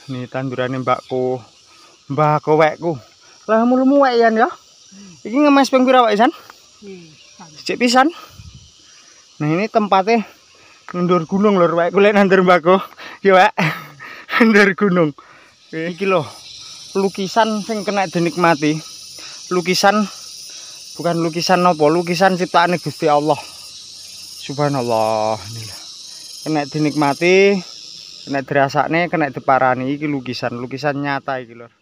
Ini tandurane mbakku. Mbah kowekku. Lah mulmu wek yan ya. Iki ngemes ping pira wek San? Sik pisan. Nah ini tempatnya ndur gunung lho wek golek nandur mbakku. Ya wek. Ndur gunung. Iki lho lukisan sing kena dinikmati. Lukisan bukan lukisan apa, lukisan ciptaane Gusti Allah. Subhanallah. Inilah. Kena dinikmati, kena dirasakne, kena diparani iki lukisan nyata iki lho.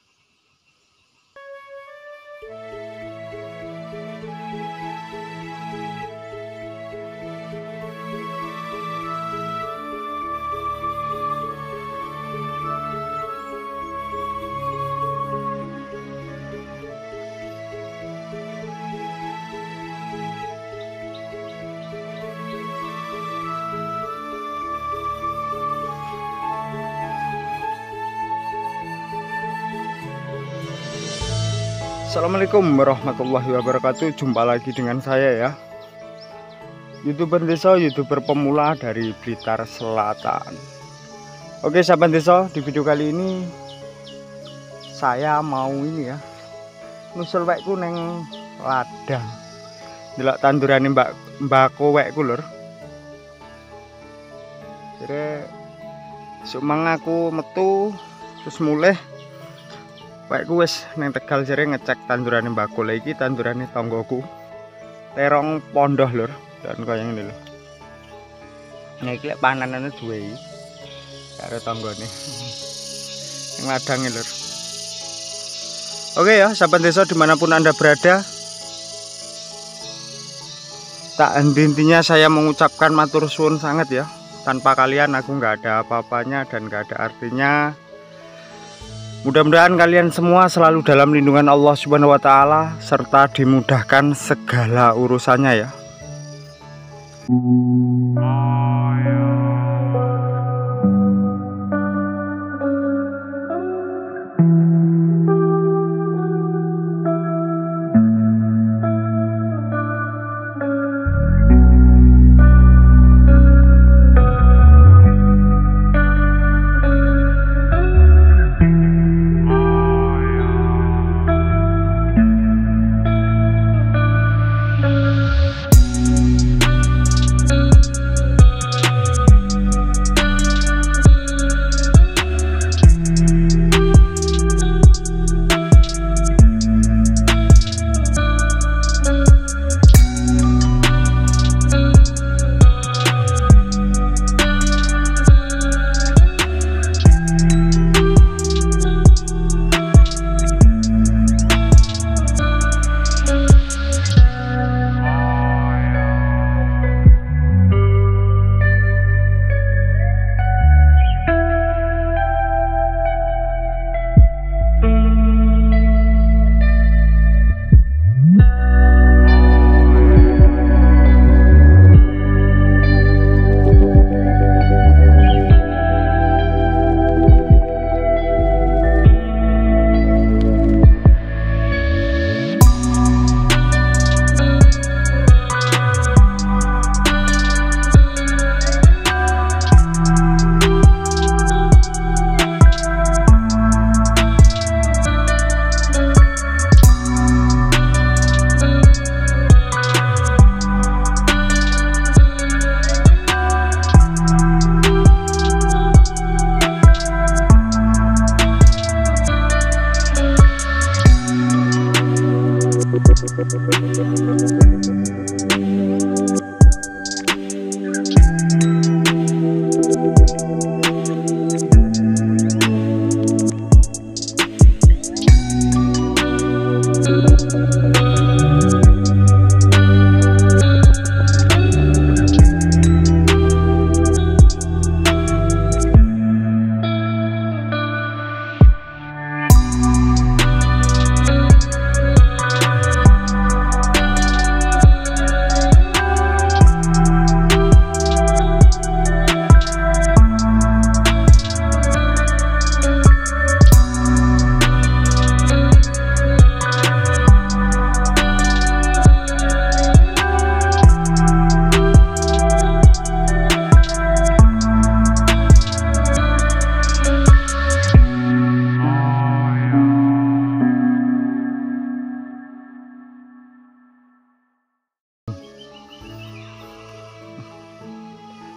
Assalamualaikum warahmatullahi wabarakatuh. Jumpa lagi dengan saya ya, YouTuber desa, YouTuber pemula dari Blitar Selatan. Oke sahabat desa, di video kali ini saya mau ini ya, nusul wekku neng ladang. Delok tandurane mbako wekku lur. Jadi sumang aku metu terus mulai wekku wis neng Tegal jare ngecek tandurane mbako. Lah iki tandurane tanggoku. Terong pondoh lur, dan kaya ngene lho. Nah iki lek pananane duwe iki. Karo tanggane. Ning ladange lur. Oke ya, sahabat desa dimanapun Anda berada. Tak henti-hentinya saya mengucapkan matur suwun sangat ya. Tanpa kalian aku nggak ada apa-apanya dan nggak ada artinya. Mudah-mudahan kalian semua selalu dalam lindungan Allah Subhanahu wa taala serta dimudahkan segala urusannya ya.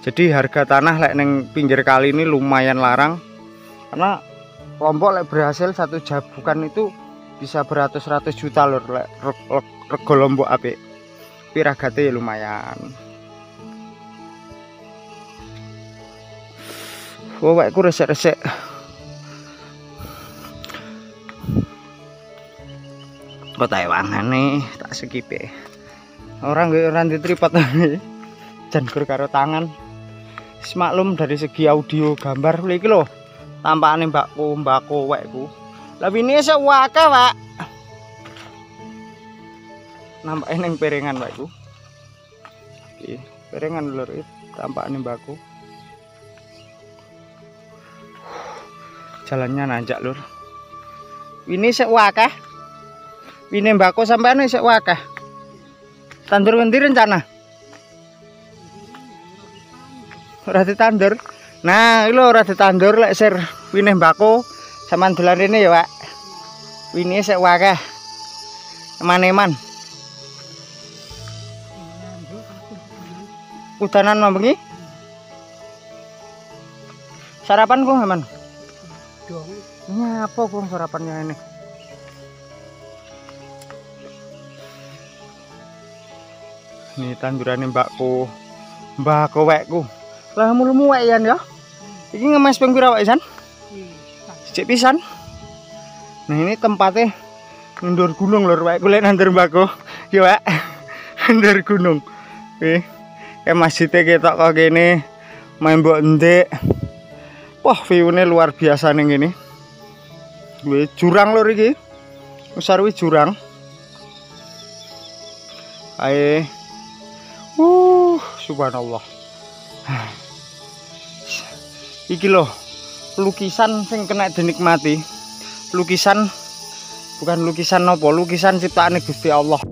Jadi harga tanah lek neng pinggir kali ini lumayan larang, karena kelompok lek berhasil satu jabukan itu bisa beratus-ratus juta lur lek rego lombok apik. Piragate ya lumayan. Wawakku resek-resek. Kok taiwangane tak sekipe. Orang nggih ora tripod jan gur karo tangan. Semaklum dari segi audio gambar iki lho. Tampakane mbakku wekku. Lah winine sik akeh, Pak. Nampake ning piringan wekku. Iki piringan lur iki tampakane mbakku. Jalannya nanjak lur. Ini sik akeh. Wine mbakku sampean sik akeh. Tandur ngendi rencana? Ora ditandur. Nah, iki lho ora ditandur lek sir wine mbako sampean dolan rene ya, Pak. Wine sik akeh. Eman-eman. Udanan mambengi? Sarapan kok aman? Dong. Ini apa kok sarapannya ini? Ini tanduran mbakku wekku. Lah mulmu wek yan ya. Iki ngemes ping pira wek San? Sik pisan. Nah ini tempatnya ndur gunung lur wekku lek nandur mbakku. Ya Wek. Ndur gunung. Oke. Kayak masjidnya ketok kok kene. Main mbok ndek. Wah, view-ne luar biasa ning ngene. Kuwi jurang lur iki. Usarwi jurang. Ae. Subhanallah. Iki loh lukisan sing kena dinikmati. Lukisan bukan lukisan nopo, lukisan ciptaane Gusti Allah.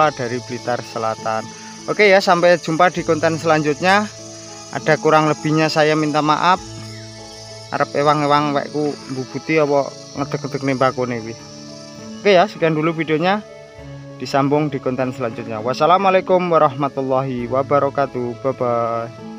pula dari Blitar Selatan. Oke ya, sampai jumpa di konten selanjutnya. Ada kurang lebihnya saya minta maaf. Arep ewang-ewang wekku mbubuti apa ngedek-ngedek nembako nih. Oke ya, sekian dulu videonya. Disambung di konten selanjutnya. Wassalamualaikum warahmatullahi wabarakatuh. Bye bye.